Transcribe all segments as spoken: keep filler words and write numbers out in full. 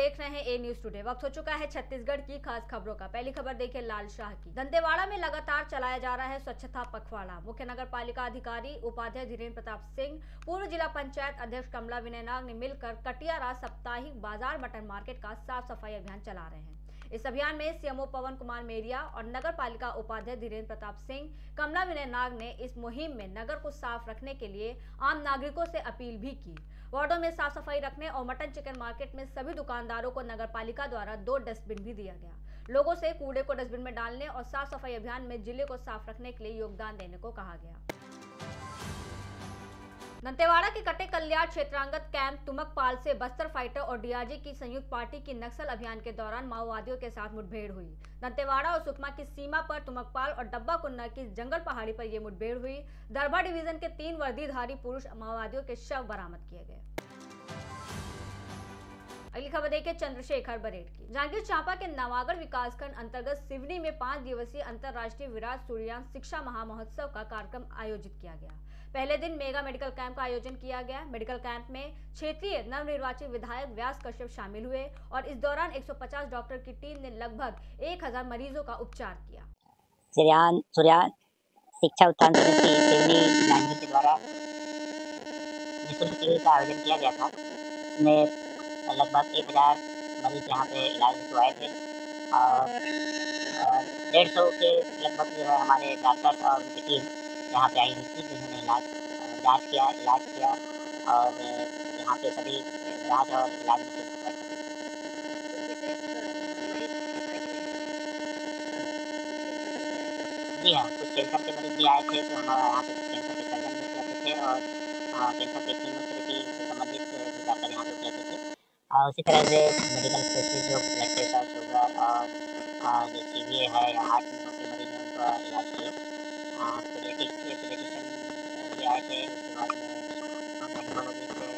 देख रहे हैं ए न्यूज टुडे। वक्त हो चुका है छत्तीसगढ़ की खास खबरों का। पहली खबर देखिए लाल शाह की। दंतेवाड़ा में लगातार चलाया जा रहा है स्वच्छता पखवाड़ा। मुख्य नगर पालिका अधिकारी उपाध्यक्ष धीरेन्द्र प्रताप सिंह, पूर्व जिला पंचायत अध्यक्ष कमला विनय नाग ने मिलकर कटियारा साप्ताहिक बाजार मटन मार्केट का साफ सफाई अभियान चला रहे हैं। इस अभियान में सीएमओ पवन कुमार मेरिया और नगर पालिका उपाध्यक्ष धीरेन्द्र प्रताप सिंह, कमला विनय नाग ने इस मुहिम में नगर को साफ रखने के लिए आम नागरिकों से अपील भी की। वार्डों में साफ सफाई रखने और मटन चिकन मार्केट में सभी दुकानदारों को नगर पालिका द्वारा दो डस्टबिन भी दिया गया। लोगों से कूड़े को डस्टबिन में डालने और साफ सफाई अभियान में जिले को साफ रखने के लिए योगदान देने को कहा गया। दंतेवाड़ा के कटे कल्याण क्षेत्रांगत कैंप तुमकपाल से बस्तर फाइटर और डीआरजी की संयुक्त पार्टी की नक्सल अभियान के दौरान माओवादियों के साथ मुठभेड़ हुई। दंतेवाड़ा और सुकमा की सीमा पर तुमकपाल और डब्बा कुन्ना की जंगल पहाड़ी पर यह मुठभेड़ हुई। दरभा डिवीजन के तीन वर्दीधारी पुरुष माओवादियों के शव बरामद किए गए। अगली खबर देखिए चंद्रशेखर बरेट की। जांगीर चांपा के नवागढ़ विकासखंड अंतर्गत सिवनी में पांच दिवसीय अंतर्राष्ट्रीय विराट सूर्यांश शिक्षा महामहोत्सव का कार्यक्रम आयोजित किया गया। पहले दिन मेगा मेडिकल कैंप का आयोजन किया गया। मेडिकल कैंप में क्षेत्रीय नवनिर्वाचित विधायक व्यास कश्यप शामिल हुए और इस दौरान एक सौ पचास डॉक्टर की टीम ने लगभग एक हजार मरीजों का उपचार किया। सूर्यांश सूर्यांश शिक्षा उत्थान समिति सिवनी जांगीर के द्वारा निःशुल्क शिविर का आयोजन किया गया था। इसमें लगभग एक हजार मरीज यहाँ पे इलाज हेतु आए थे और डेढ़ सौ के लगभग जो है हमारे डॉक्टर और उनकी टीम यहाँ पे आई हुई थी, जिन्होंने इलाज जांच किया इलाज किया और यहाँ पे सभी जांच और इलाज में जी हाँ, कुछ कैंसर के मरीज भी आए थे, तो हमारा यहाँ पे कैंसर के सर्जन भी उपलब्ध थे और कैंसर के कीमोथेरेपी से संबंधित भी डॉक्टर यहाँ पे उपलब्ध थे। और उसी तरह से मेडिकल स्पेशलिस्ट जो ब्लड प्रेशर, शुगर और जो सी बी ए है या हार्ट के मरीज हैं उनका इलाज किए। पीडियाट्रिक्स के पीडियाट्रिशियन भी आए थे। उसके बाद में गाइनकोलॉजिस्ट थे,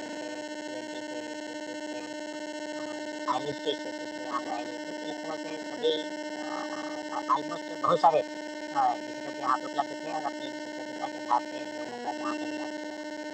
आयुष के स्पेशलिस्ट यहाँ पे आए हुए थे। इस तरह से सभी ऑलमोस्ट बहुत सारे विशेषज्ञ यहाँ पे उपलब्ध थे और अपनी विशेषज्ञता के हिसाब से लोगों का यहाँ पे इलाज किया।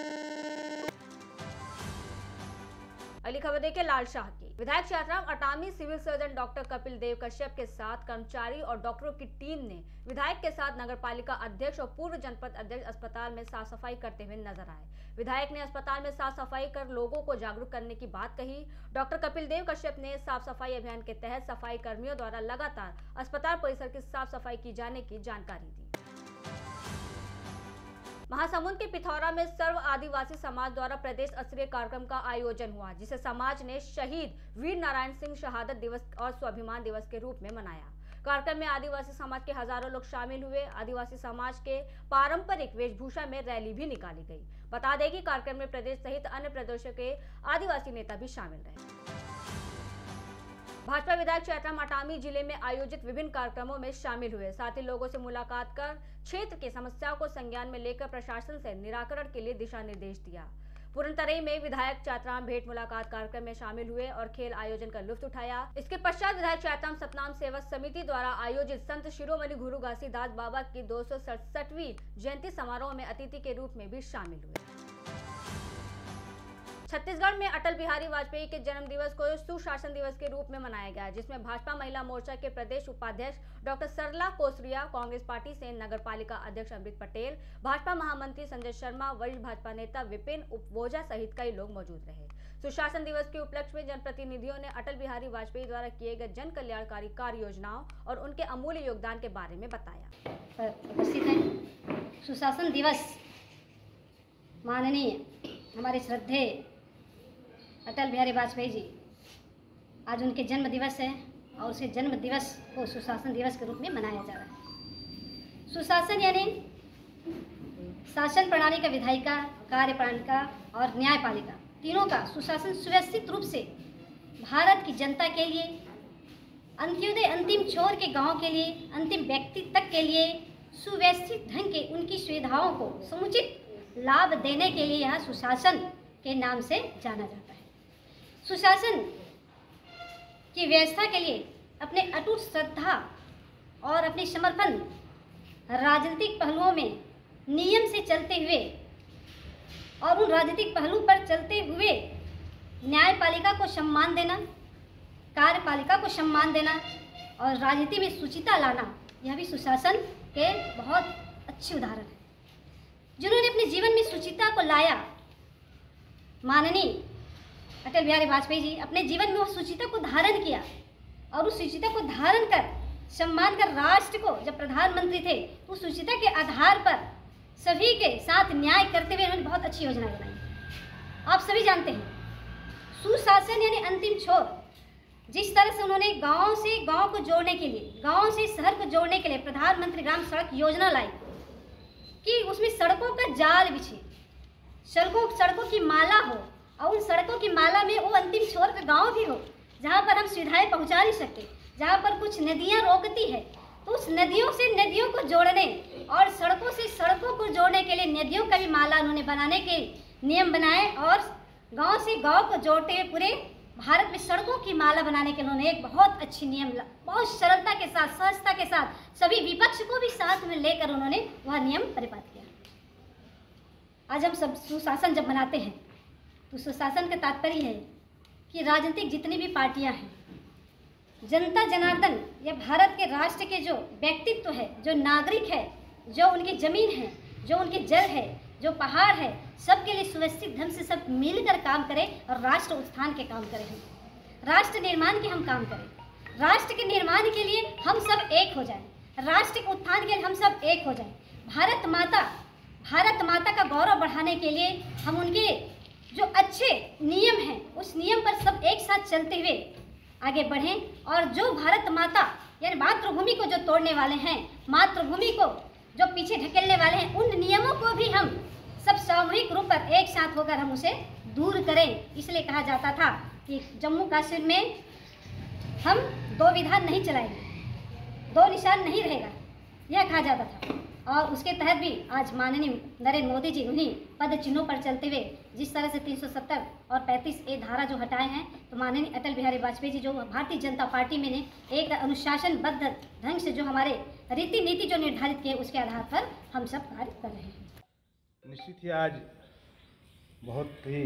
अगली खबर देखिए लाल शाह की। विधायक क्षेत्राम अटामी civil surgeon doctor Kapil Dev Kashyap के साथ कर्मचारी और डॉक्टरों की टीम ने विधायक के साथ नगर पालिका अध्यक्ष और पूर्व जनपद अध्यक्ष अस्पताल में साफ सफाई करते हुए नजर आए। विधायक ने अस्पताल में साफ सफाई कर लोगों को जागरूक करने की बात कही। डॉक्टर कपिल देव कश्यप ने साफ सफाई अभियान के तहत सफाई कर्मियों द्वारा लगातार अस्पताल परिसर की साफ सफाई की जाने की जानकारी दी। महासमुंद के पिथौरा में सर्व आदिवासी समाज द्वारा प्रदेश स्तरीय कार्यक्रम का आयोजन हुआ, जिसे समाज ने शहीद वीर नारायण सिंह शहादत दिवस और स्वाभिमान दिवस के रूप में मनाया। कार्यक्रम में आदिवासी समाज के हजारों लोग शामिल हुए। आदिवासी समाज के पारंपरिक वेशभूषा में रैली भी निकाली गई। बता दें कि कार्यक्रम में प्रदेश सहित अन्य प्रदेशों के आदिवासी नेता भी शामिल रहे। भाजपा विधायक क्षेत्राम अटामी जिले में आयोजित विभिन्न कार्यक्रमों में शामिल हुए। साथ ही लोगों से मुलाकात कर क्षेत्र की समस्याओं को संज्ञान में लेकर प्रशासन से निराकरण के लिए दिशा निर्देश दिया। पूर्णतरई में विधायक क्षेत्राम भेंट मुलाकात कार्यक्रम में शामिल हुए और खेल आयोजन का लुत्फ उठाया। इसके पश्चात विधायक क्षेत्राम सतनाम सेवा समिति द्वारा आयोजित संत शिरोमणि गुरु घासीदास बाबा की दो सौ सड़सठवीं जयंती समारोह में अतिथि के रूप में भी शामिल हुए। छत्तीसगढ़ में अटल बिहारी वाजपेयी के जन्म दिवस को सुशासन दिवस के रूप में मनाया गया, जिसमें भाजपा महिला मोर्चा के प्रदेश उपाध्यक्ष डॉक्टर सरला कोसरिया, कांग्रेस पार्टी से नगर पालिका अध्यक्ष अमृत पटेल, भाजपा महामंत्री संजय शर्मा, वरिष्ठ भाजपा नेता विपिन उपवोजा सहित कई लोग मौजूद रहे। सुशासन दिवस के उपलक्ष्य में जनप्रतिनिधियों ने अटल बिहारी वाजपेयी द्वारा किए गए जन कल्याणकारी कार्य योजनाओं और उनके अमूल्य योगदान के बारे में बताया। उपस्थित हैं सुशासन दिवस माननीय हमारे श्रद्धेय अटल बिहारी वाजपेयी जी, आज उनके जन्म दिवस है और उसे जन्म दिवस को सुशासन दिवस के रूप में मनाया जा रहा है। सुशासन यानी शासन प्रणाली का, विधायिका, कार्य पालिका और न्यायपालिका तीनों का सुशासन सुव्यवस्थित रूप से भारत की जनता के लिए, अंत्योदय अंतिम छोर के गांव के लिए, अंतिम व्यक्ति तक के लिए सुव्यवस्थित ढंग के उनकी सुविधाओं को समुचित लाभ देने के लिए यह सुशासन के नाम से जाना जाता है। सुशासन की व्यवस्था के लिए अपने अटूट श्रद्धा और अपने समर्पण, राजनीतिक पहलुओं में नियम से चलते हुए और उन राजनीतिक पहलू पर चलते हुए न्यायपालिका को सम्मान देना, कार्यपालिका को सम्मान देना और राजनीति में शुचिता लाना, यह भी सुशासन के बहुत अच्छे उदाहरण है। जिन्होंने अपने जीवन में शुचिता को लाया, माननीय अटल बिहारी वाजपेयी जी अपने जीवन में वो शुचिता को धारण किया और उस शुचिता को धारण कर सम्मान कर राष्ट्र को जब प्रधानमंत्री थे तो उस शुचिता के आधार पर सभी के साथ न्याय करते हुए उन्होंने बहुत अच्छी योजना बनाई। आप सभी जानते हैं सुशासन यानी अंतिम छोर। जिस तरह से उन्होंने गांव से गांव को जोड़ने के लिए, गांव से शहर को जोड़ने के लिए प्रधानमंत्री ग्राम सड़क योजना लाई कि उसमें सड़कों का जाल बिछे, सड़कों सड़कों की माला हो और उन सड़कों की माला में वो अंतिम छोर का गांव भी हो जहां पर हम सुविधाएं पहुंचा नहीं सकते, जहां पर कुछ नदियां रोकती है तो उस नदियों से नदियों को जोड़ने और सड़कों से सड़कों को जोड़ने के लिए नदियों का भी माला उन्होंने बनाने के नियम बनाए और गांव से गांव को जोड़ते हुए पूरे भारत में सड़कों की माला बनाने के उन्होंने एक बहुत अच्छी नियम, बहुत सरलता के साथ, सहजता के साथ सभी विपक्ष को भी साथ में लेकर उन्होंने वह नियम परिपालित किया। आज हम सब सुशासन जब मनाते हैं तो सुशासन का तात्पर्य है कि राजनीतिक जितनी भी पार्टियां हैं, जनता जनार्दन या भारत के राष्ट्र के जो व्यक्तित्व है, जो नागरिक है, जो उनकी ज़मीन है, जो उनकी जल है, जो पहाड़ है, सबके लिए सुव्यवस्थित ढंग से सब मिलकर काम करें और राष्ट्र उत्थान के काम करें, हम राष्ट्र निर्माण के हम काम करें। राष्ट्र के निर्माण के लिए हम सब एक हो जाएं, राष्ट्र के उत्थान के लिए हम सब एक हो जाएं। भारत माता भारत माता का गौरव बढ़ाने के लिए हम उनके जो अच्छे नियम हैं उस नियम पर सब एक साथ चलते हुए आगे बढ़ें और जो भारत माता यानी मातृभूमि को जो तोड़ने वाले हैं, मातृभूमि को जो पीछे ढकेलने वाले हैं, उन नियमों को भी हम सब सामूहिक रूप पर एक साथ होकर हम उसे दूर करें। इसलिए कहा जाता था कि जम्मू कश्मीर में हम दो विधान नहीं चलाएंगे, दो निशान नहीं रहेगा, यह कहा जाता था। और उसके तहत भी आज माननीय नरेंद्र मोदी जी उन्हीं पद चिन्हों पर चलते हुए जिस तरह से तीन सौ सत्तर और पैंतीस ए धारा जो हटाए हैं, तो माननीय अटल बिहारी वाजपेयी जी जो भारतीय जनता पार्टी में ने एक अनुशासनबद्ध ढंग से जो हमारे रीति नीति जो निर्धारित किए उसके आधार पर हम सब कार्य कर रहे हैं। निश्चित ही आज बहुत ही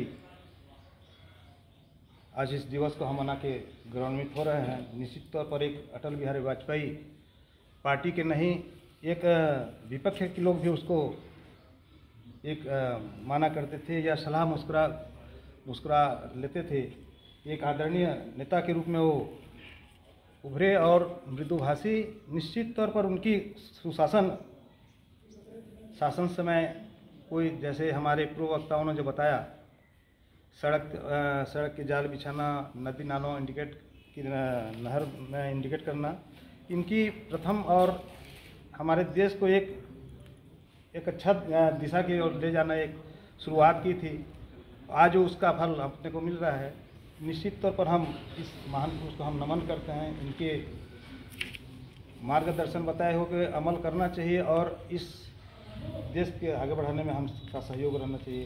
आज इस दिवस को हम मना के गौरवान्वित हो रहे हैं। निश्चित तौर पर एक अटल बिहारी वाजपेयी पार्टी के नहीं, एक विपक्ष के लोग भी उसको एक आ, माना करते थे या सलाह मुस्कुरा मुस्कुरा लेते थे। एक आदरणीय नेता के रूप में वो उभरे और मृदुभाषी। निश्चित तौर पर उनकी सुशासन शासन समय कोई, जैसे हमारे पूर्व वक्ताओं ने जो बताया, सड़क आ, सड़क के जाल बिछाना, नदी नालों इंडिकेट की नहर में इंडिकेट करना, इनकी प्रथम और हमारे देश को एक एक अच्छा दिशा की ओर ले जाना एक शुरुआत की थी। आज उसका फल अपने को मिल रहा है। निश्चित तौर पर हम इस महान पुरुष को हम नमन करते हैं। इनके मार्गदर्शन बताए हो कि अमल करना चाहिए और इस देश के आगे बढ़ाने में हम का सहयोग रहना चाहिए।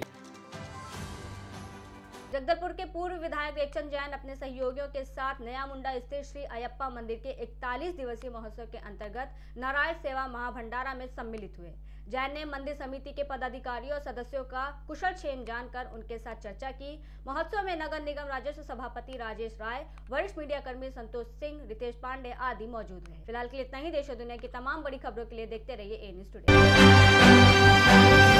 जगदलपुर के पूर्व विधायक रेखचंद जैन अपने सहयोगियों के साथ नया मुंडा स्थित श्री अयप्पा मंदिर के इकतालीस दिवसीय महोत्सव के अंतर्गत नारायण सेवा महाभंडारा में सम्मिलित हुए। जैन ने मंदिर समिति के पदाधिकारियों और सदस्यों का कुशल क्षेम जानकर उनके साथ चर्चा की। महोत्सव में नगर निगम राजस्व सभापति राजेश राय, वरिष्ठ मीडिया कर्मी संतोष सिंह, रितेश पांडे आदि मौजूद रहे। फिलहाल के लिए इतना ही। देश और दुनिया की तमाम बड़ी खबरों के लिए देखते रहिए ए न्यूज़ टुडे।